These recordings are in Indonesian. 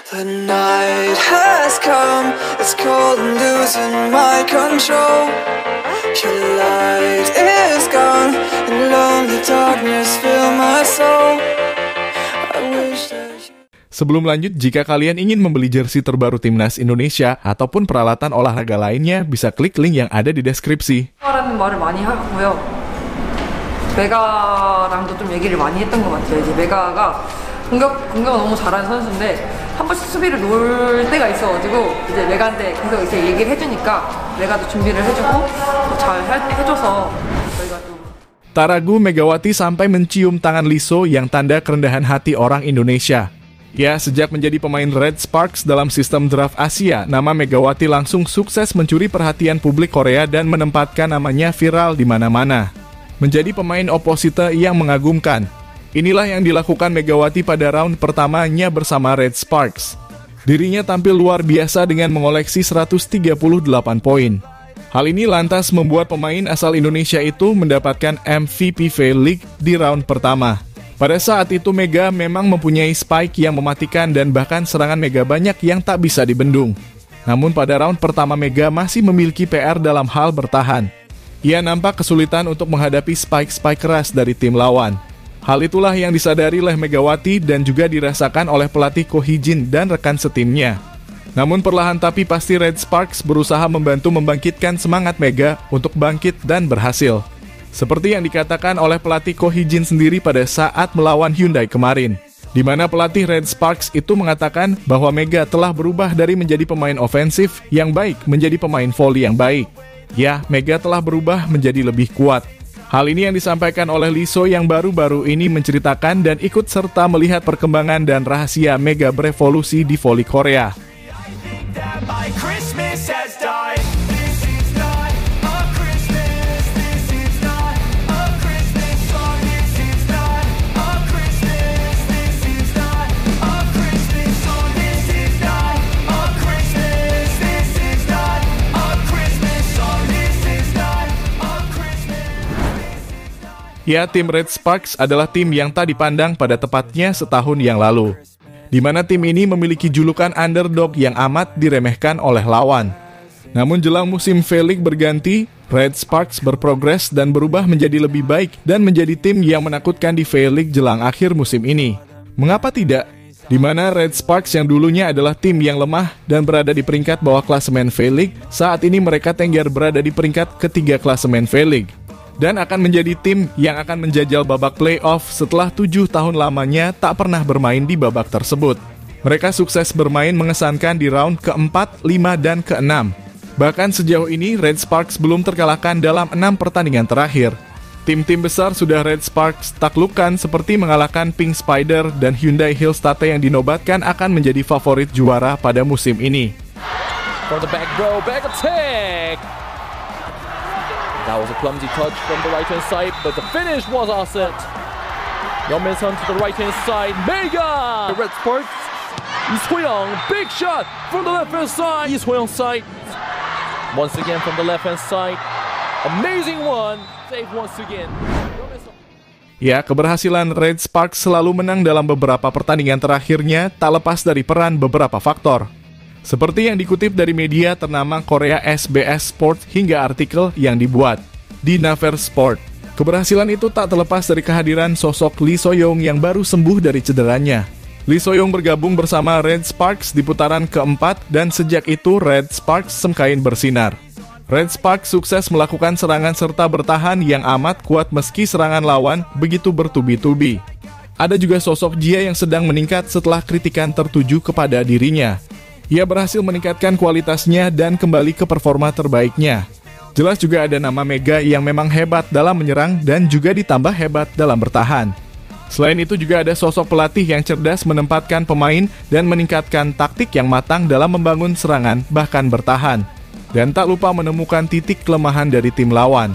The night has come, it's cold and losing my control. Your light is gone, and lonely darkness fill my soul. I wish that you... Sebelum lanjut, jika kalian ingin membeli jersey terbaru Timnas Indonesia ataupun peralatan olahraga lainnya, bisa klik link yang ada di deskripsi. 라는 말을 많이 하고요. 메가랑도 좀 얘기를 많이 했던 것 같아요. 이제 메가가 공격을 너무 잘하는 선수인데 한 번씩 수비를 놓을 때가 있어가지고 이제 메가한테 계속 이제 얘기를 해주니까 메가도 준비를 해주고 잘 해줘서 저희가 또. Tak ragu, Megawati sampai mencium tangan Lisho yang tanda kerendahan hati orang Indonesia. Ya, sejak menjadi pemain Red Sparks dalam sistem draft Asia, nama Megawati langsung sukses mencuri perhatian publik Korea dan menempatkan namanya viral di mana-mana. Menjadi pemain oposite yang mengagumkan. Inilah yang dilakukan Megawati pada round pertamanya bersama Red Sparks. Dirinya tampil luar biasa dengan mengoleksi 138 poin. Hal ini lantas membuat pemain asal Indonesia itu mendapatkan MVP V-League di round pertama. Pada saat itu Mega memang mempunyai spike yang mematikan dan bahkan serangan Mega banyak yang tak bisa dibendung. Namun pada round pertama Mega masih memiliki PR dalam hal bertahan. Ia nampak kesulitan untuk menghadapi spike-spike keras dari tim lawan. Hal itulah yang disadari oleh Megawati dan juga dirasakan oleh pelatih Ko Hee-jin dan rekan setimnya. Namun perlahan tapi pasti Red Sparks berusaha membantu membangkitkan semangat Mega untuk bangkit dan berhasil. Seperti yang dikatakan oleh pelatih Ko Hee-jin sendiri pada saat melawan Hyundai kemarin, di mana pelatih Red Sparks itu mengatakan bahwa Mega telah berubah dari menjadi pemain ofensif yang baik menjadi pemain volley yang baik. Ya, Mega telah berubah menjadi lebih kuat. Hal ini yang disampaikan oleh Lisho yang baru-baru ini menceritakan dan ikut serta melihat perkembangan dan rahasia Mega berevolusi di voli Korea. Ya, tim Red Sparks adalah tim yang tak dipandang pada tepatnya setahun yang lalu, di mana tim ini memiliki julukan underdog yang amat diremehkan oleh lawan. Namun jelang musim V-League berganti, Red Sparks berprogres dan berubah menjadi lebih baik dan menjadi tim yang menakutkan di V-League jelang akhir musim ini. Mengapa tidak? Di mana Red Sparks yang dulunya adalah tim yang lemah dan berada di peringkat bawah klasemen V-League, saat ini mereka tengger berada di peringkat ketiga klasemen V-League. Dan akan menjadi tim yang akan menjajal babak playoff setelah 7 tahun lamanya tak pernah bermain di babak tersebut. Mereka sukses bermain mengesankan di round ke-4, 5, dan ke-6. Bahkan sejauh ini Red Sparks belum terkalahkan dalam 6 pertandingan terakhir. Tim-tim besar sudah Red Sparks taklukkan seperti mengalahkan Pink Spider dan Hyundai Hillstate yang dinobatkan akan menjadi favorit juara pada musim ini. For the back row, back attack! That was a clumsy touch from the right-hand side, but the finish was awesome. Yeon-min-sun to the right-hand side, Mega! The Red Sparks, Lee So-young, big shot from the left-hand side, Lee So-young side. Once again from the left-hand side, amazing one, save once again. Ya, keberhasilan Red Sparks selalu menang dalam beberapa pertandingan terakhirnya tak lepas dari peran beberapa faktor. Seperti yang dikutip dari media ternama Korea SBS Sport hingga artikel yang dibuat di Naver Sport. Keberhasilan itu tak terlepas dari kehadiran sosok Lee So-young yang baru sembuh dari cederanya. Lee So-young bergabung bersama Red Sparks di putaran keempat dan sejak itu Red Sparks semakin bersinar. Red Sparks sukses melakukan serangan serta bertahan yang amat kuat meski serangan lawan begitu bertubi-tubi. Ada juga sosok Jia yang sedang meningkat setelah kritikan tertuju kepada dirinya. Ia berhasil meningkatkan kualitasnya dan kembali ke performa terbaiknya. Jelas juga ada nama Mega yang memang hebat dalam menyerang dan juga ditambah hebat dalam bertahan. Selain itu juga ada sosok pelatih yang cerdas menempatkan pemain dan meningkatkan taktik yang matang dalam membangun serangan bahkan bertahan. Dan tak lupa menemukan titik kelemahan dari tim lawan.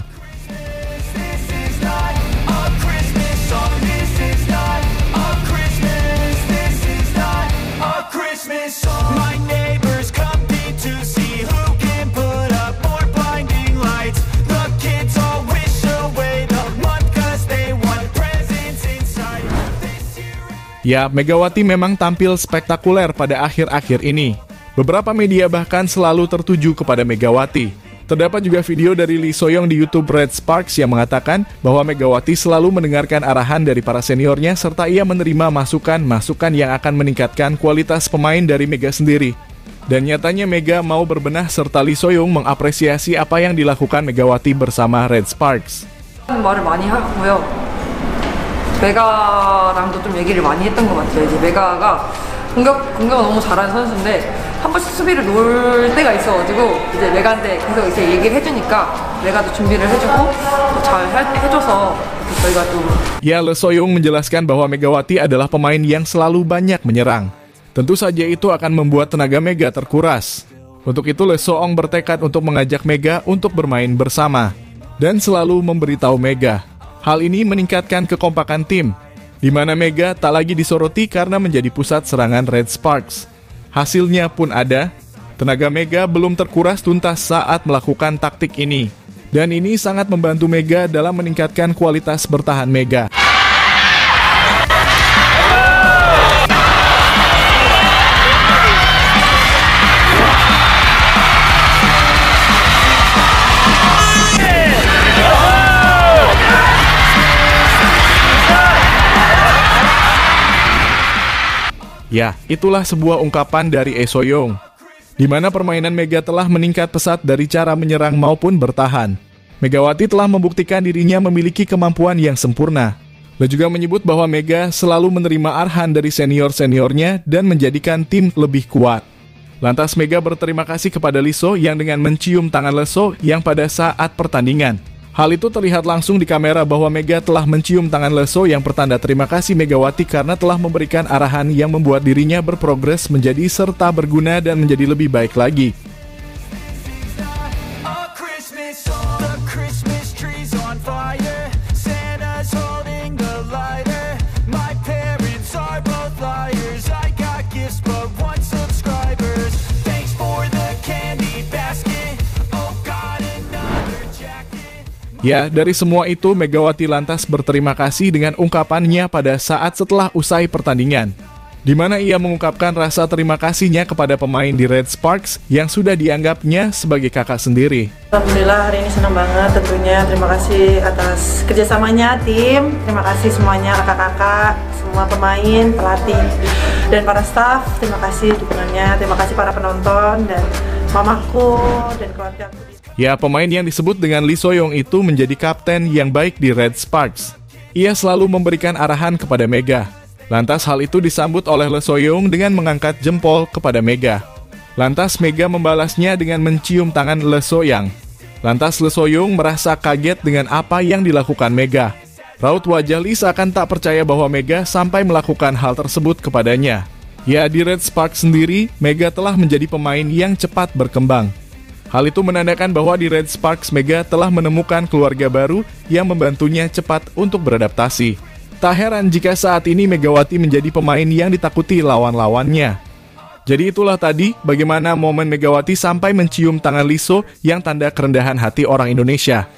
Ya, Megawati memang tampil spektakuler pada akhir-akhir ini. Beberapa media bahkan selalu tertuju kepada Megawati. Terdapat juga video dari Lee So-young di YouTube Red Sparks yang mengatakan bahwa Megawati selalu mendengarkan arahan dari para seniornya serta ia menerima masukan-masukan yang akan meningkatkan kualitas pemain dari Mega sendiri. Dan nyatanya Mega mau berbenah serta Lee So-young mengapresiasi apa yang dilakukan Megawati bersama Red Sparks. 말을 많이 하고요. 메가랑도 좀 얘기를 많이 했던 것 같아요. 이제 메가가 공격을 너무 잘하는 선수인데 한 번씩 수비를 놓을 때가 있어가지고 이제 메가한테 계속 이제 얘기를 해주니까 메가도 준비를 해주고 잘 해줘서 저희가 좀. Ya, Lee So-young menjelaskan bahwa Megawati adalah pemain yang selalu banyak menyerang. Tentu saja itu akan membuat tenaga Mega terkuras. Untuk itu Lee So-young bertekad untuk mengajak Mega untuk bermain bersama dan selalu memberitahu Mega. Hal ini meningkatkan kekompakan tim, di mana Mega tak lagi disoroti karena menjadi pusat serangan Red Sparks. Hasilnya pun ada, tenaga Mega belum terkuras tuntas saat melakukan taktik ini. Dan ini sangat membantu Mega dalam meningkatkan kualitas bertahan Mega. Ya, itulah sebuah ungkapan dari Lee So-young, di mana permainan Mega telah meningkat pesat dari cara menyerang maupun bertahan. Megawati telah membuktikan dirinya memiliki kemampuan yang sempurna. Dia juga menyebut bahwa Mega selalu menerima arahan dari senior-seniornya dan menjadikan tim lebih kuat. Lantas Mega berterima kasih kepada Lee So yang dengan mencium tangan Lee So yang pada saat pertandingan. Hal itu terlihat langsung di kamera bahwa Mega telah mencium tangan Lee So yang pertanda terima kasih Megawati karena telah memberikan arahan yang membuat dirinya berprogres menjadi serta berguna dan menjadi lebih baik lagi. Ya, dari semua itu Megawati lantas berterima kasih dengan ungkapannya pada saat setelah usai pertandingan, di mana ia mengungkapkan rasa terima kasihnya kepada pemain di Red Sparks yang sudah dianggapnya sebagai kakak sendiri. Alhamdulillah hari ini senang banget tentunya. Terima kasih atas kerjasamanya tim. Terima kasih semuanya kakak-kakak, semua pemain, pelatih, dan para staff. Terima kasih dukungannya. Terima kasih para penonton dan mamaku dan keluargaku. Ya, pemain yang disebut dengan Lee So-young itu menjadi kapten yang baik di Red Sparks. Ia selalu memberikan arahan kepada Mega. Lantas hal itu disambut oleh Lee So-young dengan mengangkat jempol kepada Mega. Lantas Mega membalasnya dengan mencium tangan Lee So-young. Lantas Lee So-young merasa kaget dengan apa yang dilakukan Mega. Raut wajah Lee seakan tak percaya bahwa Mega sampai melakukan hal tersebut kepadanya. Ya, di Red Sparks sendiri, Mega telah menjadi pemain yang cepat berkembang. Hal itu menandakan bahwa di Red Sparks Mega telah menemukan keluarga baru yang membantunya cepat untuk beradaptasi. Tak heran jika saat ini Megawati menjadi pemain yang ditakuti lawan-lawannya. Jadi itulah tadi bagaimana momen Megawati sampai mencium tangan Lee So yang tanda kerendahan hati orang Indonesia.